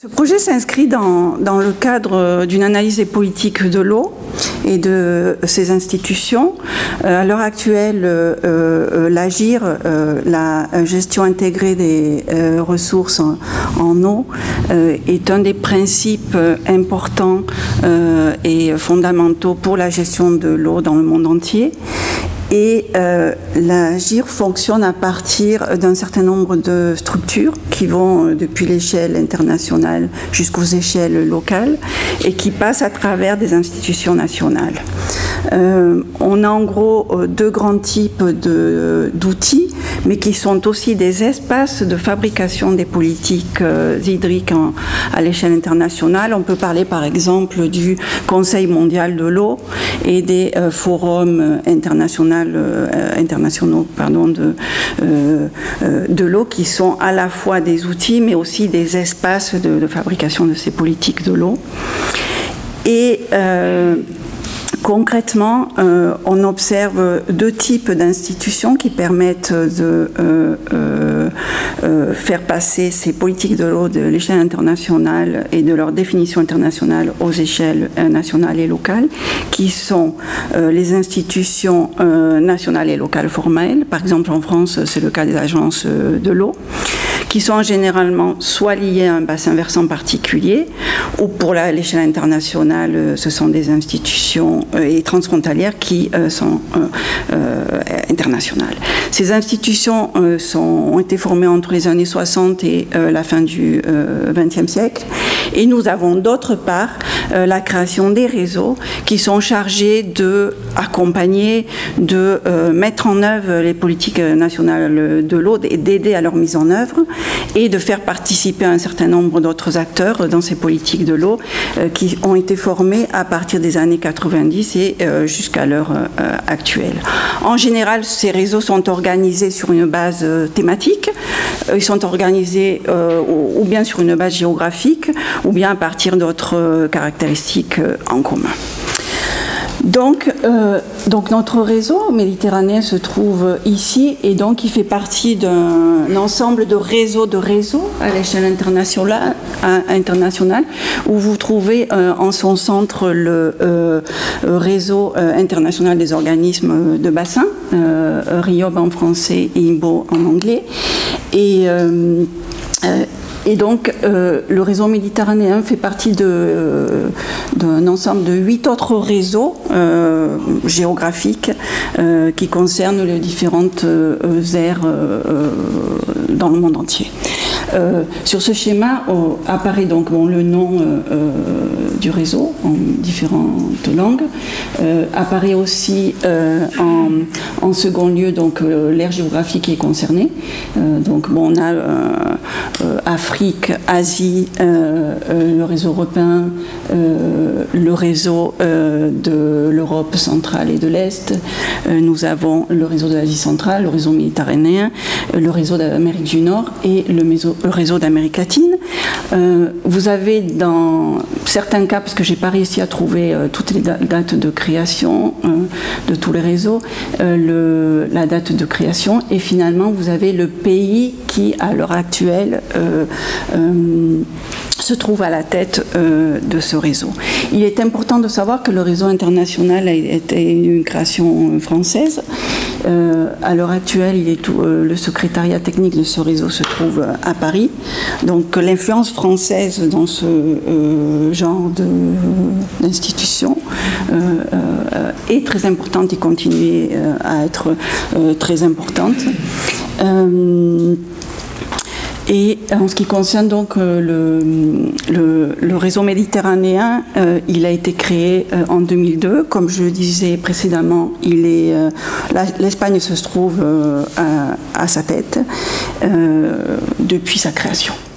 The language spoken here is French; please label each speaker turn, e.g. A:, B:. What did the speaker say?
A: Ce projet s'inscrit dans le cadre d'une analyse des politiques de l'eau et de ses institutions. À l'heure actuelle, l'AGIR, la gestion intégrée des ressources en eau, est un des principes importants et fondamentaux pour la gestion de l'eau dans le monde entier. Et l'AGIR fonctionne à partir d'un certain nombre de structures qui vont depuis l'échelle internationale jusqu'aux échelles locales et qui passent à travers des institutions nationales. On a en gros deux grands types d'outils, mais qui sont aussi des espaces de fabrication des politiques hydriques à l'échelle internationale. On peut parler par exemple du Conseil mondial de l'eau et des forums internationaux de l'eau, qui sont à la fois des outils mais aussi des espaces de fabrication de ces politiques de l'eau. Et concrètement, on observe deux types d'institutions qui permettent de faire passer ces politiques de l'eau de l'échelle internationale et de leur définition internationale aux échelles nationales et locales, qui sont les institutions nationales et locales formelles. Par exemple, en France, c'est le cas des agences de l'eau, qui sont généralement soit liées à un bassin versant particulier, ou pour l'échelle internationale, ce sont des institutions et transfrontalières qui sont internationales. Ces institutions ont été formées entre les années 60 et la fin du XXe siècle. Et nous avons d'autre part la création des réseaux qui sont chargés d'accompagner, de mettre en œuvre les politiques nationales de l'eau et d'aider à leur mise en œuvre et de faire participer un certain nombre d'autres acteurs dans ces politiques de l'eau qui ont été formés à partir des années 90 et jusqu'à l'heure actuelle. En général, ces réseaux sont organisés sur une base thématique, ils sont organisés ou bien sur une base géographique ou bien à partir d'autres caractéristiques en commun. Donc notre réseau méditerranéen se trouve ici et donc il fait partie d'un ensemble de réseaux à l'échelle internationale où vous trouvez en son centre le réseau international des organismes de bassin, RIOB en français et IMBO en anglais. Et donc, le réseau méditerranéen fait partie d'un ensemble de 8 autres réseaux géographiques qui concernent les différentes aires dans le monde entier. Sur ce schéma apparaît donc le nom du réseau en différentes langues. Apparaît aussi en second lieu donc l'aire géographique qui est concernée. Donc on a Afrique, Asie, le réseau européen, le réseau de l'Europe centrale et de l'Est. Nous avons le réseau de l'Asie centrale, le réseau méditerranéen, le réseau d'Amérique du Nord et le réseau d'Amérique latine. Vous avez dans certains cas, parce que j'ai pas réussi à trouver toutes les dates de création de tous les réseaux, la date de création, et finalement vous avez le pays qui à l'heure actuelle se trouve à la tête de ce réseau. Il est important de savoir que le réseau international a été une création française. À l'heure actuelle, le secrétariat technique de ce réseau se trouve à Paris. Donc l'influence française dans ce genre d'institution est très importante et continue à être très importante. Et en ce qui concerne donc le réseau méditerranéen, il a été créé en 2002. Comme je le disais précédemment, l'Espagne se trouve à sa tête depuis sa création.